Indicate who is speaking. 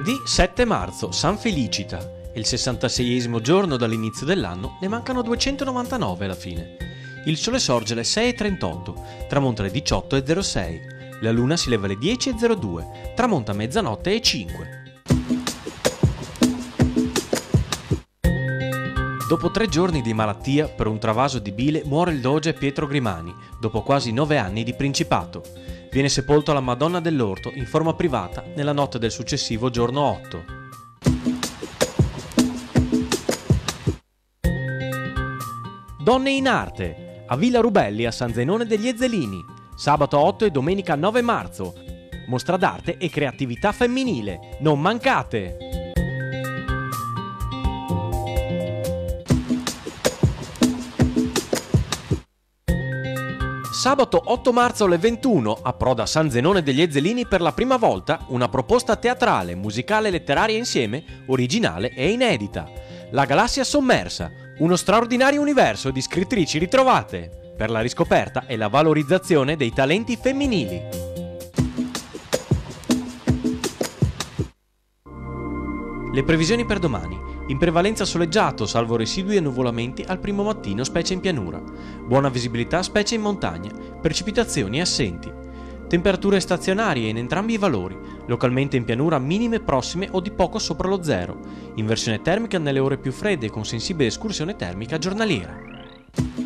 Speaker 1: Venerdì 7 marzo, San Felicita. È il 66esimo giorno dall'inizio dell'anno, ne mancano 299 alla fine. Il sole sorge alle 6:38, tramonta alle 18:06. La luna si leva alle 10:02, tramonta a mezzanotte e 5. Dopo 3 giorni di malattia, per un travaso di bile, muore il doge Pietro Grimani, dopo quasi 9 anni di principato. Viene sepolto alla Madonna dell'Orto in forma privata nella notte del successivo giorno 8. Donne in arte, a Villa Rubelli a San Zenone degli Ezzelini, sabato 8 e domenica 9 marzo. Mostra d'arte e creatività femminile, non mancate! Sabato 8 marzo alle 21 approda a San Zenone degli Ezzelini per la prima volta una proposta teatrale, musicale e letteraria insieme, originale e inedita. La galassia sommersa, uno straordinario universo di scrittrici ritrovate, per la riscoperta e la valorizzazione dei talenti femminili. Le previsioni per domani. In prevalenza soleggiato, salvo residui e nuvolamenti al primo mattino, specie in pianura. Buona visibilità, specie in montagna. Precipitazioni assenti. Temperature stazionarie in entrambi i valori, localmente in pianura minime prossime o di poco sopra lo zero. Inversione termica nelle ore più fredde con sensibile escursione termica giornaliera.